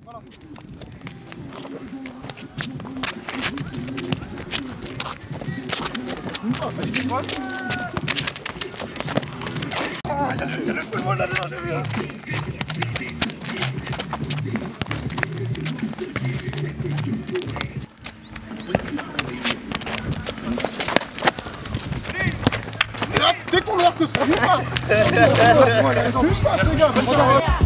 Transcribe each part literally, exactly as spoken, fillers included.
Voilà. Ah, y'a le, y a le feu de moi là-dedans, j'ai vu hein. Dès qu'on leur que ça, pas. C'est moi, il a raison. Bouge pas, les gars, parce que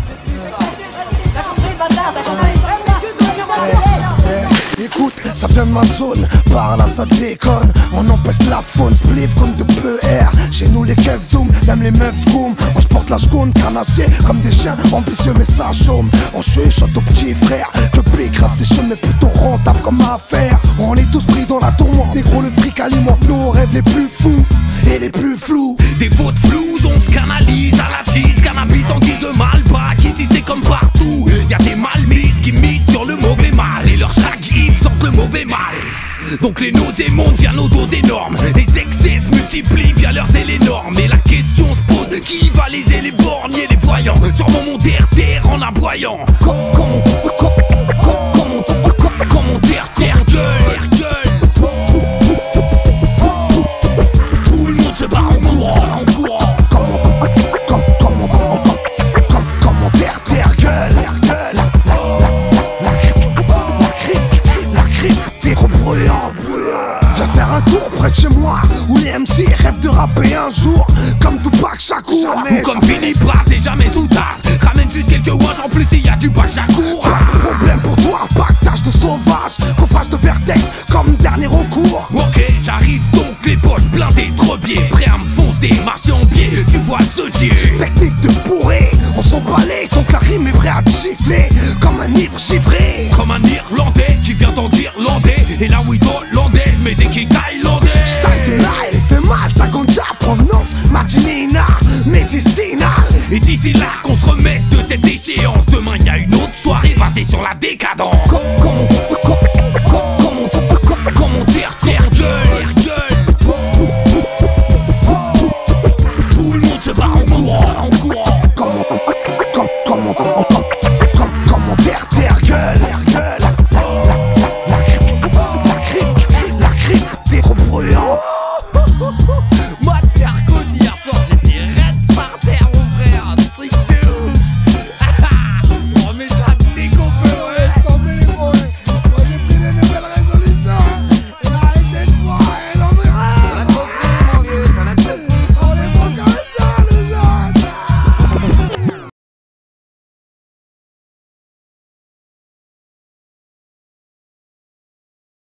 écoute, ça vient de ma zone, par là ça déconne. On empêche la faune, spliff comme de P R. Chez nous les keufs zoom, même les meufs zoom. On se porte la seconde, carnassier comme des chiens ambitieux mais ça chôme. On chuchote aux petits frères, que le pays grave c'est chaud mais plutôt rentable comme affaire. On est tous pris dans la tourmente, négro le fric alimente nos rêves les plus fous et les plus flous. Des fautes floues, on se canalise à la cheese. Cannabis en guise de malbac, ici c'est comme partout. Y'a des malmises qui misent sur le mauvais mal. Et leur chaque if sortent le mauvais mal. Donc les nausées montent via nos doses énormes. Les excès se multiplient via leurs zèles énormes. Et la question se pose, qui va léser les borgnes et les voyants? Sûrement mon terre-terre en aboyant. Comment mon terre-terre gueule, gueule. Tout le monde se barre en courant, en courant. Comment terre-terre gueule, gueule. La crypte, t'es trop bruyant. Viens faire un tour près de chez moi, où les M C rêvent de rapper un jour comme Tupac Shakur. Ou comme Philippe Brass et jamais sous tasse. Ramène juste quelques watts en plus s'il y a du Tupac Shakur. Pas de problème pour toi, pactage de sauvage, coffrage de vertex comme dernier recours. Ok, j'arrive donc les poches blindées, trebiers, prêt à me foncer, marcher en biais, tu vois ce dieu. Technique de bourré, on s'en balait, donc la rime est prêt à te gifler comme un ivre chiffré. Comme un Irlandais qui vient en Irlandais. Et la weed hollandaise, mais dès qu'il est thaïlandais. Style de là, il fait mal, ta ganja, provenance, marginina, médicinale. Et d'ici là qu'on se remette de cette échéance. Demain y a une autre soirée basée sur la décadence. Comment